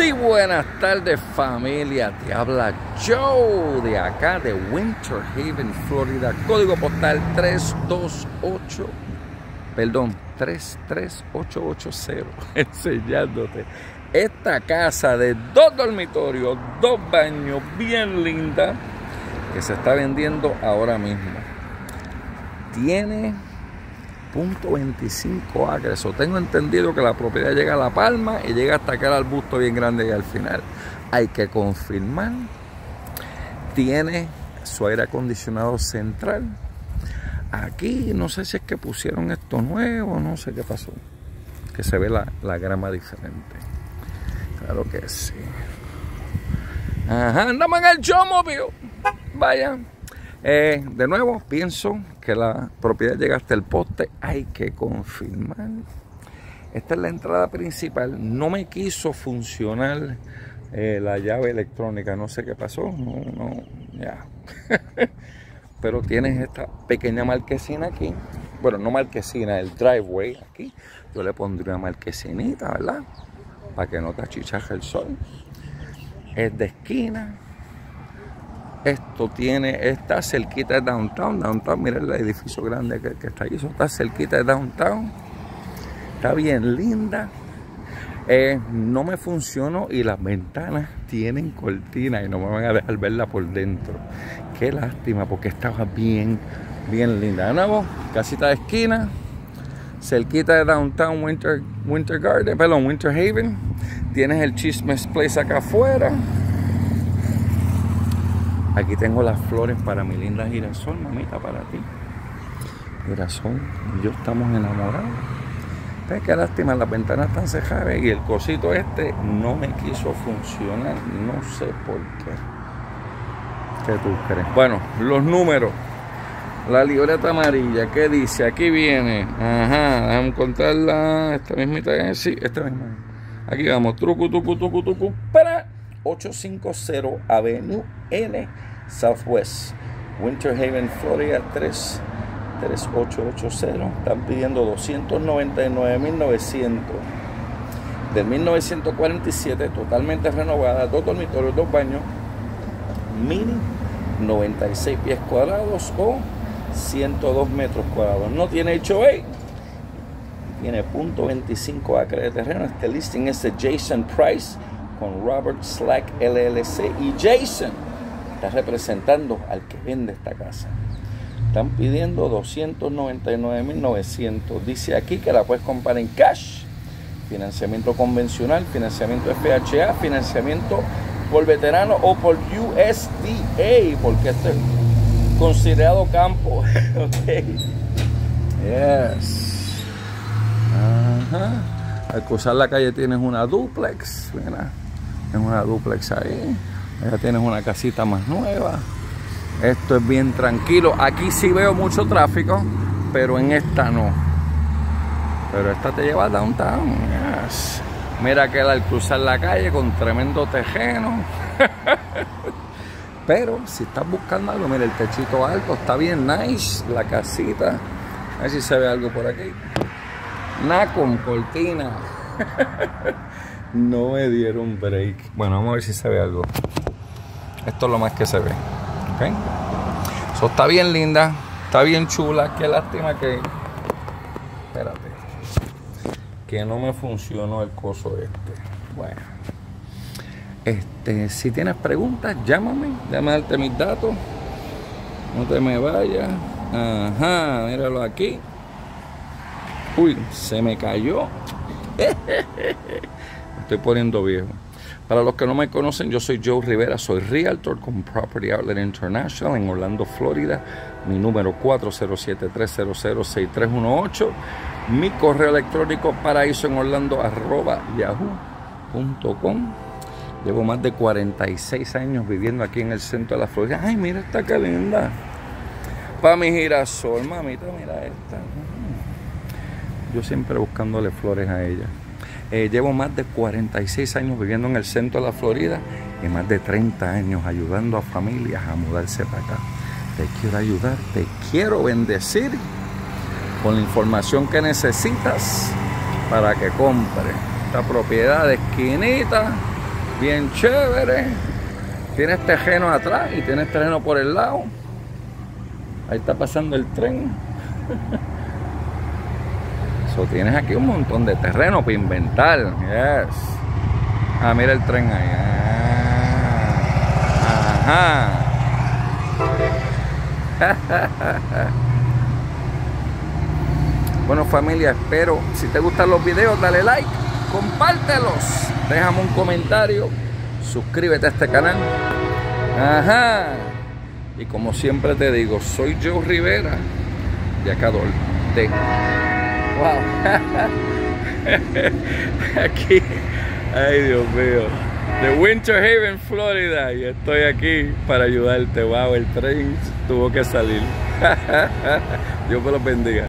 Sí, buenas tardes familia, te habla Joe de acá de Winter Haven, Florida, código postal 33880, enseñándote esta casa de 2 dormitorios, 2 baños, bien linda, que se está vendiendo ahora mismo. Tiene 0.25 acres, o tengo entendido que la propiedad llega a La Palma y llega hasta aquel arbusto bien grande y al final hay que confirmar. Tiene su aire acondicionado central. Aquí no sé si es que pusieron esto nuevo, no sé qué pasó, que se ve la grama diferente. Claro que sí. Ajá, andamos en el Showmobile. Vaya. De nuevo, pienso que la propiedad llega hasta el poste. Hay que confirmar. Esta es la entrada principal. No me quiso funcionar la llave electrónica. No sé qué pasó. No, ya. Pero tienes esta pequeña marquesina aquí. Bueno, no marquesina, el driveway aquí. Yo le pondría una marquesinita, ¿verdad? Para que no te achichaje el sol. Es de esquina. Esto está cerquita de downtown. Mira el edificio grande que está ahí. Eso está cerquita de downtown. Está bien linda. No me funcionó y las ventanas tienen cortina y no me van a dejar verla por dentro. Qué lástima, porque estaba bien linda. De nuevo, casita de esquina, cerquita de downtown Winter Haven. Tienes el Chismes Place acá afuera. Aquí tengo las flores para mi linda girasol, mamita, para ti. Girasol y yo estamos enamorados. Pero qué lástima, las ventanas están cerradas y el cosito este no me quiso funcionar. No sé por qué. ¿Qué tú crees? Bueno, los números. La libreta amarilla, ¿qué dice? Aquí viene. Ajá, déjame contarla. Esta mismita, sí, esta misma. Aquí vamos, tucu, para 850 Avenue N Southwest, Winter Haven, Florida 33880. Están pidiendo $299,900. Del 1947, totalmente renovada, 2 dormitorios, 2 baños, mini, 96 pies cuadrados o 102 metros cuadrados. No tiene HOA. Tiene 0.25 acres de terreno. Este listing es de Jason Price con Robert Slack LLC, y Jason está representando al que vende esta casa. Están pidiendo $299,900. Dice aquí que la puedes comprar en cash, financiamiento convencional, financiamiento FHA, financiamiento por veterano o por USDA, porque esto es considerado campo. Ok. Yes. Ajá. Al cruzar la calle tienes una duplex. Mira, tienes una duplex ahí. Ya tienes una casita más nueva. Esto es bien tranquilo. Aquí sí veo mucho tráfico, pero en esta no. Pero esta te lleva a downtown. Yes. Mira que al cruzar la calle con tremendo tejeno. Pero si estás buscando algo, mira el techito alto, está bien nice la casita. A ver si se ve algo por aquí. Nada con cortina. No me dieron break. Bueno, vamos a ver si se ve algo. Esto es lo más que se ve. ¿Ok? Eso está bien linda. Está bien chula. Qué lástima que... Espérate. Que no me funcionó el coso este. Bueno. Si tienes preguntas, llámame. Déjame darte mis datos. No te me vayas. Ajá, míralo aquí. Uy, se me cayó. Me estoy poniendo viejo. Para los que no me conocen, yo soy Joe Rivera, soy Realtor con Property Outlet International en Orlando, Florida. Mi número 407-300-6318. Mi correo electrónico paraísoenorlando@yahoo.com. Llevo más de 46 años viviendo aquí en el centro de la Florida. Ay, mira esta que linda. Para mi girasol, mamita, mira esta. Yo siempre buscándole flores a ella. Llevo más de 46 años viviendo en el centro de la Florida y más de 30 años ayudando a familias a mudarse para acá. Te quiero ayudar, te quiero bendecir con la información que necesitas para que compres esta propiedad de esquinita bien chévere. Tienes terreno atrás y tienes terreno por el lado. Ahí está pasando el tren. So, tienes aquí un montón de terreno para inventar. Yes. Ah, mira el tren ahí. Ajá. Bueno, familia, espero, si te gustan los videos, dale like, compártelos, déjame un comentario, suscríbete a este canal. Ajá. Y como siempre te digo, soy Joe Rivera de Acador de... Wow. Aquí, ay Dios mío, de Winter Haven, Florida, y estoy aquí para ayudarte. Wow, el tren tuvo que salir. Dios me los bendiga.